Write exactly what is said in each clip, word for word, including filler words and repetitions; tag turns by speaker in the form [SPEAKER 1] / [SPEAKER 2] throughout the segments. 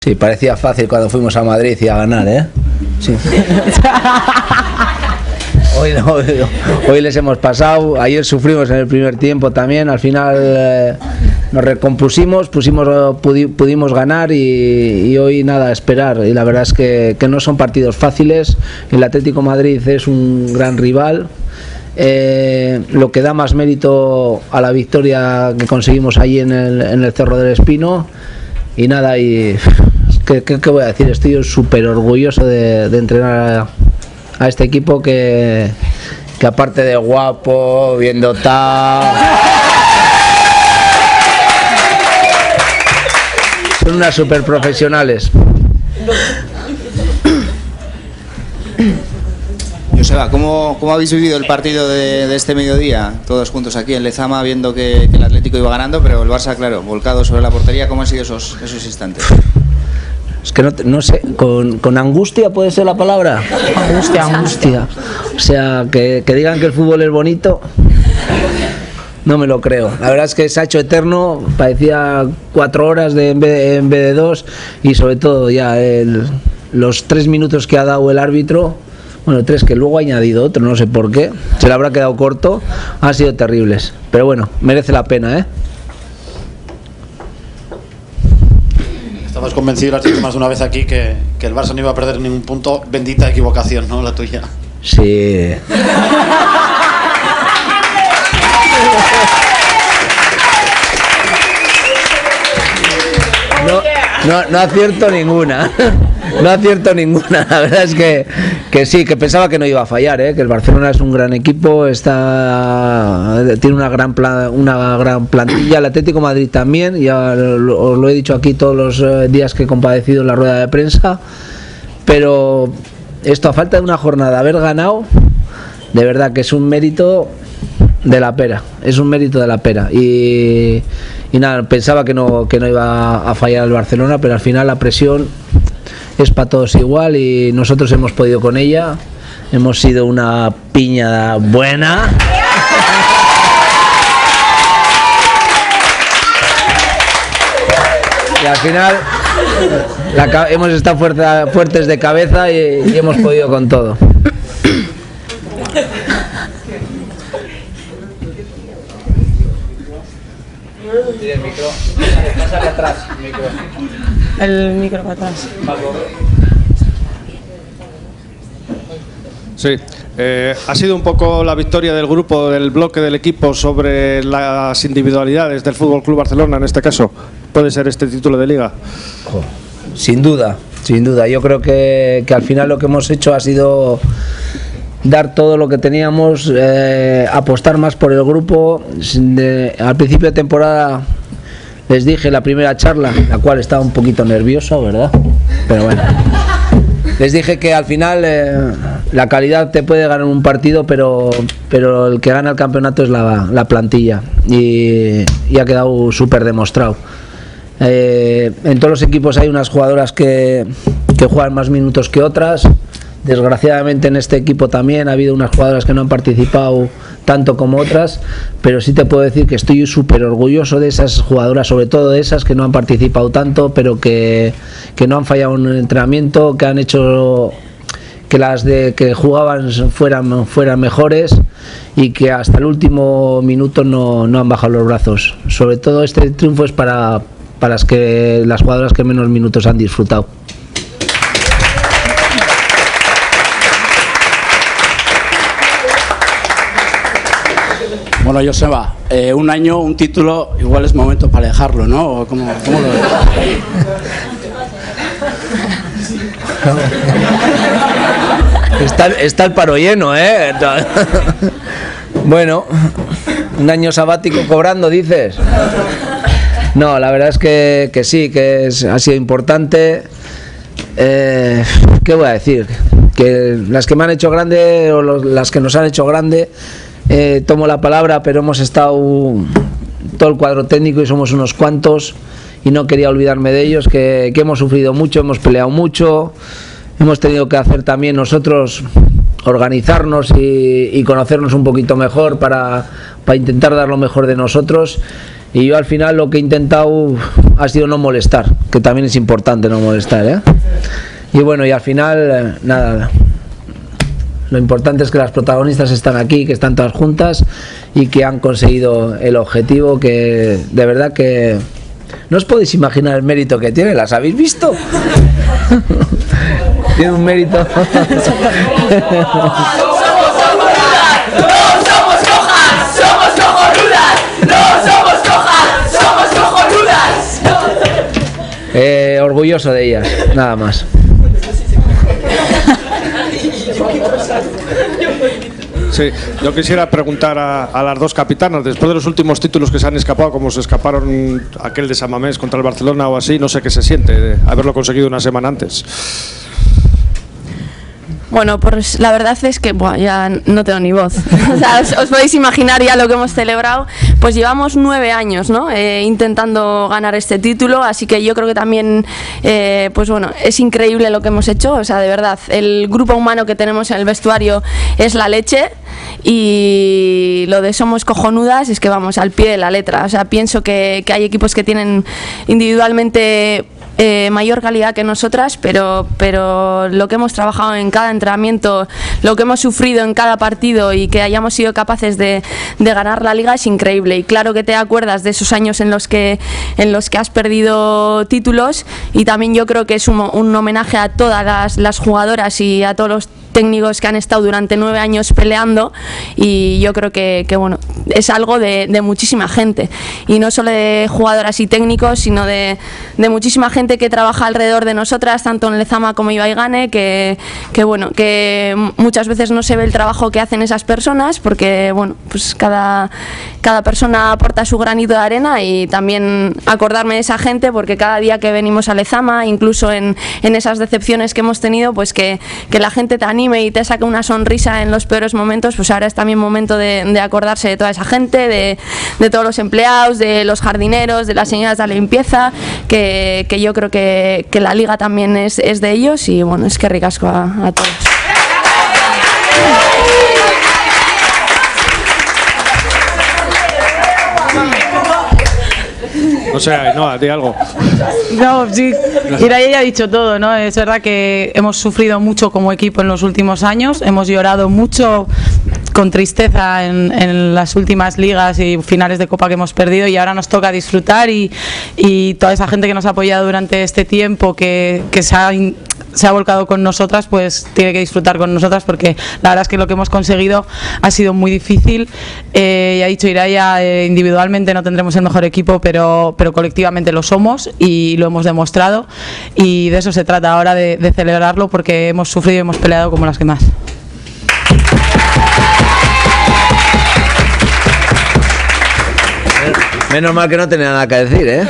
[SPEAKER 1] Sí, parecía fácil cuando fuimos a Madrid y a ganar, ¿eh? Sí. Hoy, no, hoy, hoy les hemos pasado, ayer sufrimos en el primer tiempo también, al final eh, nos recompusimos, pusimos, pudi, pudimos ganar y, y hoy nada, a esperar. Y la verdad es que, que no son partidos fáciles, el Atlético Madrid es un gran rival. Eh, lo que da más mérito a la victoria que conseguimos allí en el, en el Cerro del Espino. Y nada, y ¿qué, qué, qué voy a decir? Estoy súper orgulloso de, de entrenar a, a este equipo que, que aparte de guapo, bien dotado, son unas súper profesionales.
[SPEAKER 2] Joseba, ¿cómo, ¿cómo habéis vivido el partido de, de este mediodía? Todos juntos aquí en Lezama, viendo que, que el Atlético iba ganando, pero el Barça, claro, volcado sobre la portería. ¿Cómo han sido esos, esos instantes?
[SPEAKER 1] Es que no, no sé, con, con angustia puede ser la palabra. Angustia, angustia. O sea, que, que digan que el fútbol es bonito, no me lo creo. La verdad es que se ha hecho eterno, parecía cuatro horas de, en, vez de, en vez de dos, y sobre todo ya el, los tres minutos que ha dado el árbitro. Bueno, tres que luego ha añadido otro, no sé por qué, se le habrá quedado corto, han sido terribles, pero bueno, merece la pena, ¿eh?
[SPEAKER 3] Estabas convencido, has dicho más de una vez aquí, que, que el Barça no iba a perder ningún punto. Bendita equivocación, ¿no? La tuya.
[SPEAKER 1] Sí. No, no, no acierto ninguna. No acierto ninguna, la verdad es que, que sí, que pensaba que no iba a fallar, ¿eh? Que el Barcelona es un gran equipo, está, tiene una gran, plan, una gran plantilla, el Atlético de Madrid también, ya lo, os lo he dicho aquí todos los días que he compadecido en la rueda de prensa, pero esto a falta de una jornada, haber ganado, de verdad que es un mérito de la pera, es un mérito de la pera, y, y nada, pensaba que no, que no iba a fallar el Barcelona, pero al final la presión es para todos igual y nosotros hemos podido con ella, hemos sido una piña buena. Y al final la, hemos estado fuerza, fuertes de cabeza y, y hemos podido con todo.
[SPEAKER 4] El micro, pásale atrás, el micro. El micro para atrás.
[SPEAKER 5] Sí, eh, ha sido un poco la victoria del grupo, del bloque del equipo sobre las individualidades del Fútbol Club Barcelona, en este caso. ¿Puede ser este título de Liga?
[SPEAKER 1] Sin duda, sin duda. Yo creo que, que al final lo que hemos hecho ha sido dar todo lo que teníamos, eh, apostar más por el grupo. De, al principio de temporada les dije la primera charla, la cual estaba un poquito nervioso, ¿verdad? Pero bueno, les dije que al final eh, la calidad te puede ganar un partido, pero, pero el que gana el campeonato es la, la plantilla, y, y ha quedado súper demostrado. Eh, en todos los equipos hay unas jugadoras que, que juegan más minutos que otras. Desgraciadamente en este equipo también ha habido unas jugadoras que no han participado tanto como otras, pero sí te puedo decir que estoy súper orgulloso de esas jugadoras, sobre todo de esas que no han participado tanto, pero que, que no han fallado en el entrenamiento, que han hecho que las de que jugaban fueran, fueran mejores y que hasta el último minuto no, no han bajado los brazos. Sobre todo este triunfo es para, para las, que, las jugadoras que menos minutos han disfrutado.
[SPEAKER 6] Bueno, Joseba, eh, un año, un título, igual es momento para dejarlo, ¿no? ¿Cómo, cómo lo ves?
[SPEAKER 1] Está, está el paro lleno, ¿eh? Bueno, un año sabático cobrando, dices. No, la verdad es que, que sí, que es, ha sido importante. Eh, ¿Qué voy a decir? Que las que me han hecho grande o los, las que nos han hecho grande, eh, tomo la palabra, pero hemos estado todo el cuadro técnico y somos unos cuantos y no quería olvidarme de ellos, que, que hemos sufrido mucho, hemos peleado mucho, hemos tenido que hacer también nosotros organizarnos y, y conocernos un poquito mejor para, para intentar dar lo mejor de nosotros. y yo al final lo que he intentado ha sido no molestar, que también es importante no molestar, ¿eh? Y bueno, y al final, nada, lo importante es que las protagonistas están aquí, que están todas juntas y que han conseguido el objetivo, que de verdad que no os podéis imaginar el mérito que tiene. ¿Las habéis visto? Tiene un mérito. Eh, orgulloso de ellas, nada más.
[SPEAKER 5] Sí, yo quisiera preguntar a, a las dos capitanas, después de los últimos títulos que se han escapado, como se escaparon aquel de San Mamés contra el Barcelona o así, no sé qué se siente de haberlo conseguido una semana antes.
[SPEAKER 7] Bueno, pues la verdad es que buah, ya no tengo ni voz. O sea, os, os podéis imaginar ya lo que hemos celebrado. Pues llevamos nueve años, ¿no? Eh, intentando ganar este título, así que yo creo que también, eh, pues bueno, es increíble lo que hemos hecho. O sea, de verdad, el grupo humano que tenemos en el vestuario es la leche, y lo de somos cojonudas es que vamos al pie de la letra. O sea, pienso que, que hay equipos que tienen individualmente Eh, mayor calidad que nosotras, pero, pero lo que hemos trabajado en cada entrenamiento, lo que hemos sufrido en cada partido y que hayamos sido capaces de, de ganar la liga es increíble. Y claro que te acuerdas de esos años en los que, en los que has perdido títulos, y también yo creo que es un, un homenaje a todas las, las jugadoras y a todos los técnicos que han estado durante nueve años peleando, y yo creo que, que bueno, es algo de, de muchísima gente, y no solo de jugadoras y técnicos, sino de, de muchísima gente que trabaja alrededor de nosotras, tanto en Lezama como Ibaigane, que, que bueno, que muchas veces no se ve el trabajo que hacen esas personas, porque bueno, pues cada, cada persona aporta su granito de arena, y también acordarme de esa gente, porque cada día que venimos a Lezama, incluso en, en esas decepciones que hemos tenido, pues que, que la gente te anime y te saque una sonrisa en los peores momentos, pues ahora es también momento de, de acordarse de toda esa gente, de, de todos los empleados, de los jardineros, de las señoras de la limpieza, que, que yo creo que, que la liga también es, es de ellos, y bueno, es que ricasco a, a todos.
[SPEAKER 5] No sé, no, di algo.
[SPEAKER 8] No, sí, Iraya ya ha dicho todo, ¿no? Es verdad que hemos sufrido mucho como equipo en los últimos años, hemos llorado mucho con tristeza en, en las últimas ligas y finales de Copa que hemos perdido, y ahora nos toca disfrutar, y, y toda esa gente que nos ha apoyado durante este tiempo, que, que se ha... se ha volcado con nosotras, pues tiene que disfrutar con nosotras, porque la verdad es que lo que hemos conseguido ha sido muy difícil. Eh, ya ha dicho Iraya, eh, individualmente no tendremos el mejor equipo, pero, pero colectivamente lo somos y lo hemos demostrado, y de eso se trata ahora, de, de celebrarlo, porque hemos sufrido y hemos peleado como las que más.
[SPEAKER 1] Menos mal que no tenía nada que decir, ¿eh?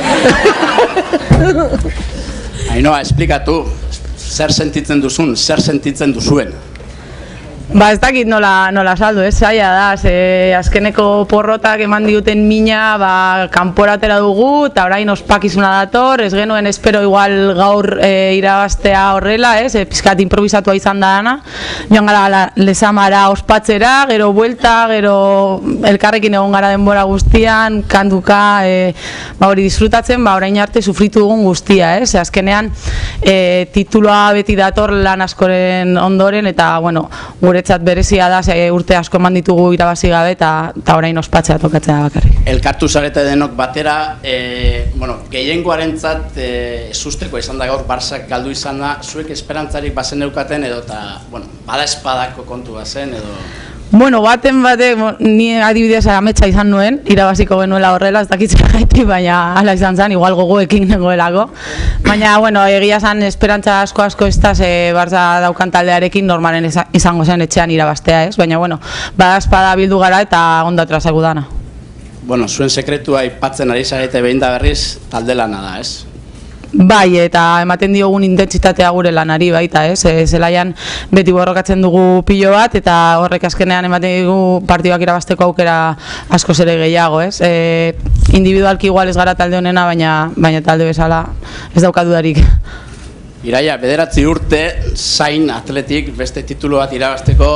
[SPEAKER 6] Ainhoa, explica tú. Zer sentitzen duzun, zer sentitzen duzuen?
[SPEAKER 8] Ba, ez dakit nola, nola saldu, ez, zaila da, ze azkeneko porrotak eman diuten mina, ba, kanpora atera dugu, eta orain ospakizuna dator, ez genuen espero igual gaur e, irabaztea horrela, ez, e, pizkat improvisatua izan da dana, joan gara Lezamara ospatzera, gero buelta, gero elkarrekin egon gara denbora guztian, kantuka, e, ba, hori disfrutatzen, ba, orain arte sufritu dugun guztia, ez, azkenean e, tituloa beti dator lan askoren ondoren, eta, bueno, gure guretzat berezia da, ze urte asko eman ditugu irabazi gabe, eta orain ospatzea tokatzea bakarrik.
[SPEAKER 6] Elkartu zarete denok batera, e, bueno, gehiengoarentzat e, susteko izan da gaur Barsak galdu izan da, zuek esperantzarik bazen eukaten edo, eta, bueno, bada espadako kontu bazen edo...
[SPEAKER 8] Bueno, baten batek, ni adibidez ametsa izan nuen, irabaziko genuela horrela, ez dakitzea gaitik, baina ala izan zen, igual gogoekin nengoelako. Baina, bueno, egia zen esperantza asko asko ez da, ze Barça daukan taldearekin normalen izango zen etxean irabaztea, ez? Baina, bueno, bada espada bildu gara eta ondo atrasagu dana.
[SPEAKER 6] Bueno, zuen sekretua aipatzen ari zarete behin da berriz talde lana da, ez?
[SPEAKER 8] Bai, eta ematen diogun intentsitatea gure lanari baita, ez? E, zelaian beti borrokatzen dugu pilo bat, eta horrek azkenean ematen dugu partidak irabazteko aukera asko ere gehiago, ez? E, individualki igual ez gara talde honena, baina, baina talde bezala ez dauka dudarik.
[SPEAKER 6] Iraya, bederatzi urte, zain atletik beste titulu bat irabazteko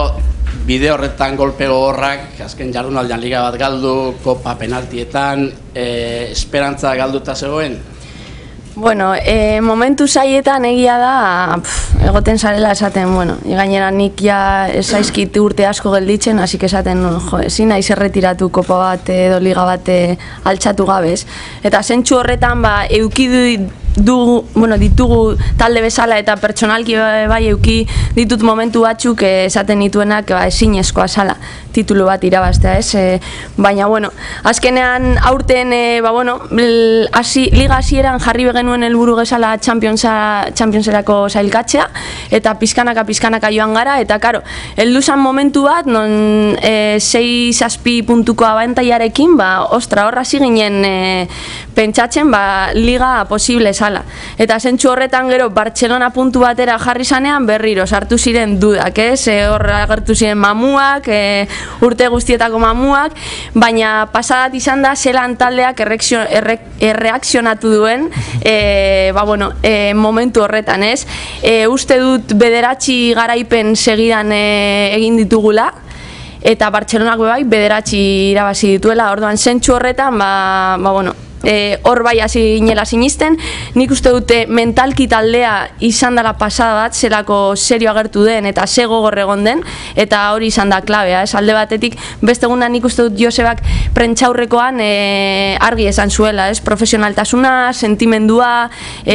[SPEAKER 6] bide horretan golpe gogorrak, azken jardunaldian liga bat galdu, kopa penaltietan, e, esperantza galduta zegoen?
[SPEAKER 7] Bueno, e, momentu zaietan egia da, pff, egoten zarela esaten, bueno, gainera nik ja esaizkit urte asko gelditzen, hasi esaten, jo, ezin naiz erretiratu kopa bat edo liga bat altxatu gabez. Eta zentsu horretan, ba, eukidu du, bueno, ditugu talde bezala eta pertsonalki bai euki ditut momentu batzuk esaten dituenak ba, ezinezkoa zala titulu bat irabaztea, ez? E, baina, bueno, azkenean aurten, e, ba, bueno, asi, liga hasieran jarri genuen helburu gezala Championsa, Championserako sailkatzea, eta pizkanaka pizkanaka joan gara, eta karo, heldu zan momentu bat, non e, sei zazpi puntuko abantaiarekin, ba, ostra, horra ziginen e, pentsatzen, ba, liga posible zala. Eta zentsu horretan gero, Bartzelona puntu batera jarri zanean, berriro, sartu ziren dudak, ez? E, hor agertu ziren mamuak, e, urte guztietako mamuak, baina pasadat izan da zelan taldeak erreakzionatu duen e, ba, bueno, e, momentu horretan, ez? E, uste dut bederatzi garaipen segidan e, egin ditugula, eta Bartzelonak bai bederatzi irabazi dituela, orduan zentsu horretan, ba, ba bueno, E, hor bai hasi ginela sinisten, nik uste dute mentalki taldea izan dela pasada bat, zelako serio agertu den eta ze gogor egon den, eta hori izan da klabea, ez alde batetik, beste egunan nik uste dut Josebak prentxaurrekoan e, argi esan zuela, ez, profesionaltasuna, sentimendua,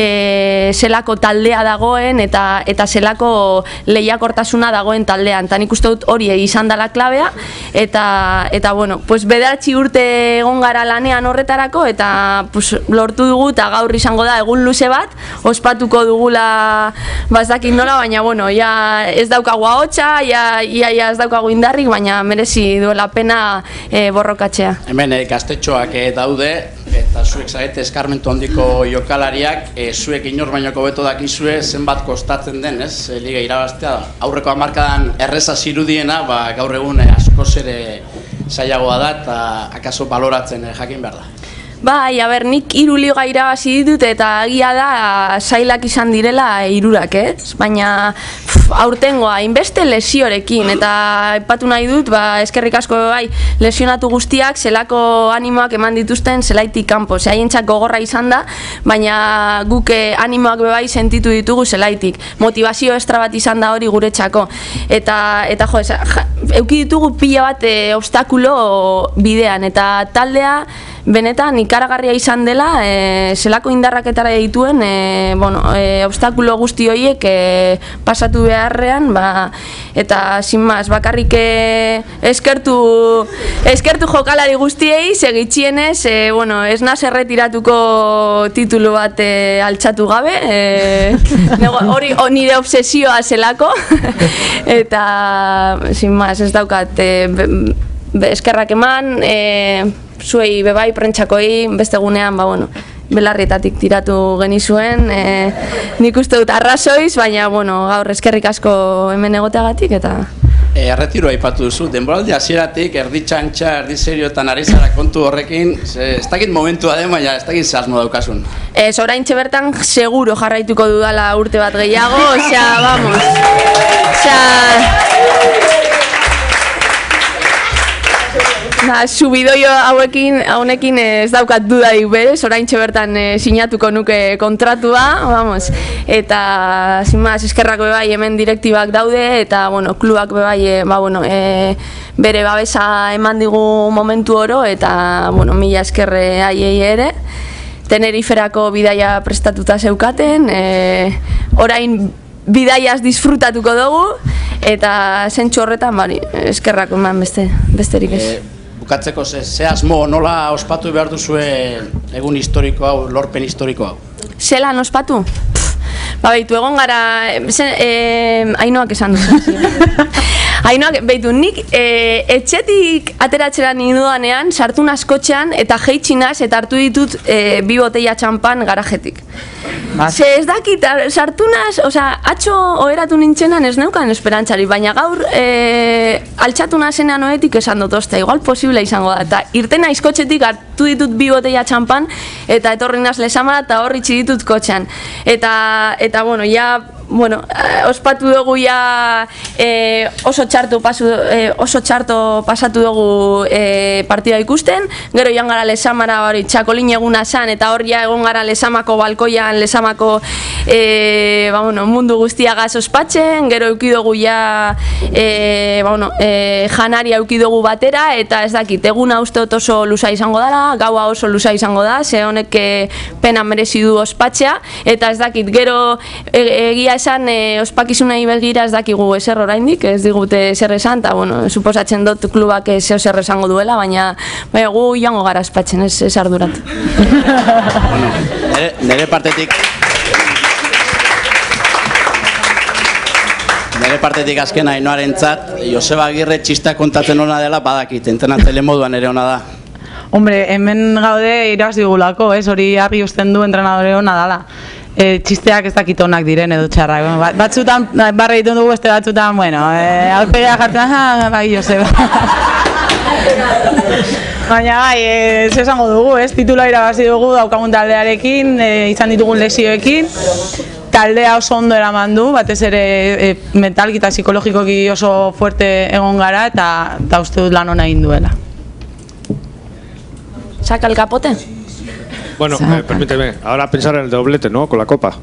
[SPEAKER 7] e, zelako taldea dagoen eta eta zelako lehiakortasuna dagoen taldean, eta nik uste dut hori izan dela klabea, eta, eta bueno, pues bederatzi urte egon gara lanean horretarako, eta pues, lortu dugu eta gaur izango da egun luze bat, ospatuko dugula bazdakit nola, baina bueno, ja ez daukagu ahotsa, ja, ja, ja ez daukagu indarrik, baina merezi duela pena e, borrokatzea.
[SPEAKER 6] Hemen e, gaztetxoak e, daude, eta zuek zarete eskarmentu handiko jokalariak, e, zuek inor bainoko beto dakizue zenbat kostatzen den, ez, e, liga irabaztea. Aurreko hamarkadan erreza zirudiena, ba, gaur egun e, askoz ere zailagoa da, eta akaso baloratzen e, jakin behar da.
[SPEAKER 7] Bai, a ber, nik hiru liga irabazi ditut eta egia da zailak izan direla hirurak, ez? Baina pff, aurtengoa, hainbeste lesiorekin, eta aipatu nahi dut, ba, eskerrik asko bai, lesionatu guztiak, zelako animoak eman dituzten zelaitik kanpo, ze haientzat gogorra izan da, baina guk animoak bai sentitu ditugu zelaitik. Motivazio estra bat izan da hori guretzako. Eta, eta jo, eza, ja, euki ditugu pila bat e, obstakulo bidean, eta taldea benetan ikaragarria izan dela, e, zelako indarraketara dituen e, bueno, e, obstakulo guzti horiek e, pasatu beharrean, ba, eta sin más, bakarrik e, eskertu, eskertu jokalari guztiei, segitxienez, e, bueno, ez naz erretiratuko titulu bat e, altxatu gabe, e, hori nire obsesioa zelako, eta sin más, ez daukat, e, be, be, eskerrak eman, e, zuei bebai prentxakoi beste egunean, ba, bueno, belarrietatik tiratu genizuen, e, nik uste dut arrazoiz, baina, bueno, gaur eskerrik asko hemen egoteagatik, eta...
[SPEAKER 6] E, erretiro aipatu duzu, denboraldi hasieratik erdi txantxa, erdi serioetan ari zara kontu horrekin, ze, ez dakit momentua den, baina ez dakit zehazmo daukasun.
[SPEAKER 7] Ez, oraintxe bertan seguro jarraituko dudala urte bat gehiago, osea, vamos, osea... Ba, subidoio hauekin, haunekin ez daukat dudarik berez, oraintxe bertan e, sinatuko nuke kontratua, vamos, eta sin más, eskerrak bebai hemen direktibak daude, eta bueno, klubak bebai e, ba, bueno, e, bere babesa eman digu momentu oro, eta bueno, mila eskerre haiei ere. Teneriferako bidaia prestatuta zeukaten, e, orain bidaiaz disfrutatuko dugu, eta zentsu horretan, bari, eskerrak eman beste, besterik ez.
[SPEAKER 6] E Bukatzeko, ze, ze asmo, nola ospatu behar duzue egun historiko hau, lorpen historiko hau?
[SPEAKER 7] Zelan ospatu? Ba, behitu, egon gara, e, Ainoak esan dut. Ainoak, behitu, nik e, etxetik ateratzera nidudanean, sartu naskotxean, eta jeitxinaz, eta hartu ditut e, bi botella txampan garajetik. Ze ez dakit, sartu naz, oza, atxo oheratu nintzenan ez neukan esperantzari, baina gaur e, altxatu nazenean oetik esan dut, osta, igual posible izango da, eta irten naiz kotxetik hartu ditut bi botella txampan, eta etorri naz lesamara, eta horri ditut kotxean. Eta, eta bueno, ja, bueno, ospatu dugu ja e, oso txarto pasu, e, oso txarto pasatu dugu e, partida ikusten, gero joan gara Lezamara hori txakolin eguna san, eta hor ja egon gara Lezamako balkoian, Lezamako e, ba, bueno, mundu guztiagaz ospatzen, gero euki dugu ja e, ba, bueno, e, janaria euki dugu batera, eta ez dakit, eguna uste dut oso luza izango dela, gaua oso luza izango da, ze honek pena merezi du ospatzea, eta ez dakit, gero e, egia esan e, ospakizunei begira ez dakigu ezer oraindik, ez digute ezer esan, eta bueno, suposatzen dut klubak zeo zer esango duela, baina bai, gu joango gara ospatzen, ez, ez ardurat.
[SPEAKER 6] Bueno, nere, nere partetik nere partetik azken Ainoarentzat, Joseba Agirre txista kontatzen ona dela badakit, entrenatzaile moduan ere ona da.
[SPEAKER 8] Hombre, hemen gaude iraz digulako, ez, hori argi usten du entrenadore ona dela. E, txisteak ez dakit onak diren edo txarra. Bueno, batzutan barra egiten dugu, beste batzutan, bueno, e, aurpegia jartzen, ah, bai, Joseba. Baina bai, e, ez esango dugu, ez, titula irabazi dugu daukagun taldearekin, e, izan ditugun lesioekin. Taldea oso ondo eraman du, batez ere e, mentalki eta psikologikoki oso fuerte egon gara, eta, eta uste dut lan ona egin duela.
[SPEAKER 7] ¿Saca el capote?
[SPEAKER 5] Bueno, eh, permíteme, ahora pensar en el doblete, ¿no? Con la copa.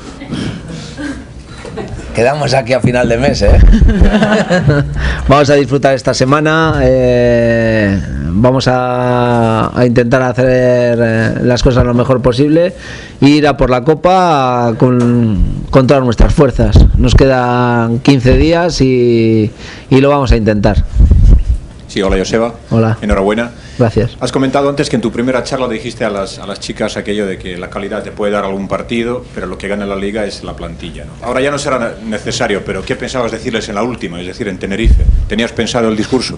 [SPEAKER 1] Quedamos aquí a final de mes, ¿eh? Vamos a disfrutar esta semana, eh, vamos a, a intentar hacer eh, las cosas lo mejor posible e ir a por la copa con, con todas nuestras fuerzas. Nos quedan quince días y, y lo vamos a intentar.
[SPEAKER 9] Sí, hola Joseba.
[SPEAKER 1] Hola.
[SPEAKER 9] Enhorabuena.
[SPEAKER 1] Gracias.
[SPEAKER 9] Has comentado antes que en tu primera charla dijiste a las, a las chicas aquello de que la calidad te puede dar algún partido, pero lo que gana la liga es la plantilla, ¿no? Ahora ya no será necesario, pero ¿qué pensabas decirles en la última, es decir, en Tenerife? ¿Tenías pensado el discurso?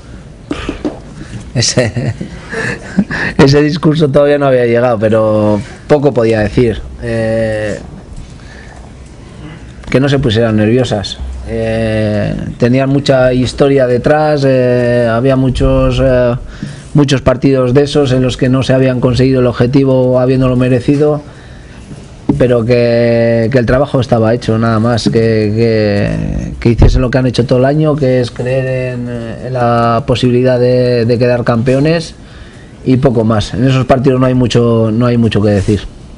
[SPEAKER 1] Ese, ese discurso todavía no había llegado, pero poco podía decir. Eh, que no se pusieran nerviosas. Eh, tenían mucha historia detrás, eh, había muchos eh, muchos partidos de esos en los que no se habían conseguido el objetivo habiéndolo merecido, pero que, que el trabajo estaba hecho, nada más, que, que, que hiciesen lo que han hecho todo el año, que es creer en, en la posibilidad de, de quedar campeones y poco más. En esos partidos no hay mucho, no hay mucho que decir.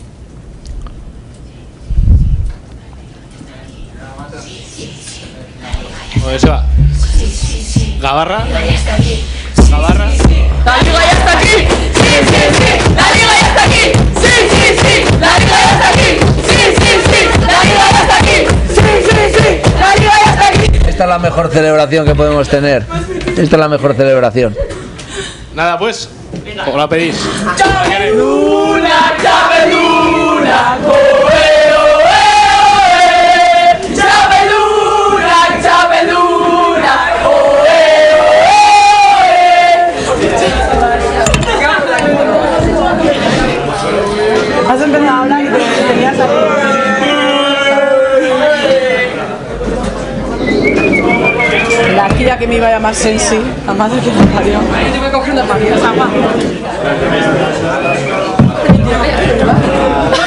[SPEAKER 5] Joseba, Gabarra, Gabarra.
[SPEAKER 10] La liga ya está aquí, sí, sí, sí, la liga ya está aquí, sí, sí, sí, la liga ya está aquí, sí, sí, sí, la liga ya está aquí, sí, sí, sí, la liga ya está aquí.
[SPEAKER 1] Esta es la mejor celebración que podemos tener. Esta es la mejor celebración.
[SPEAKER 5] Nada, pues, como la pedís.
[SPEAKER 10] Chapeluna, chapeluna,
[SPEAKER 8] Has empezado a hablar y te tenías ahí. La tía que me iba a llamar Sensi, la madre que me parió. Yo me cogiendo para mí esa agua.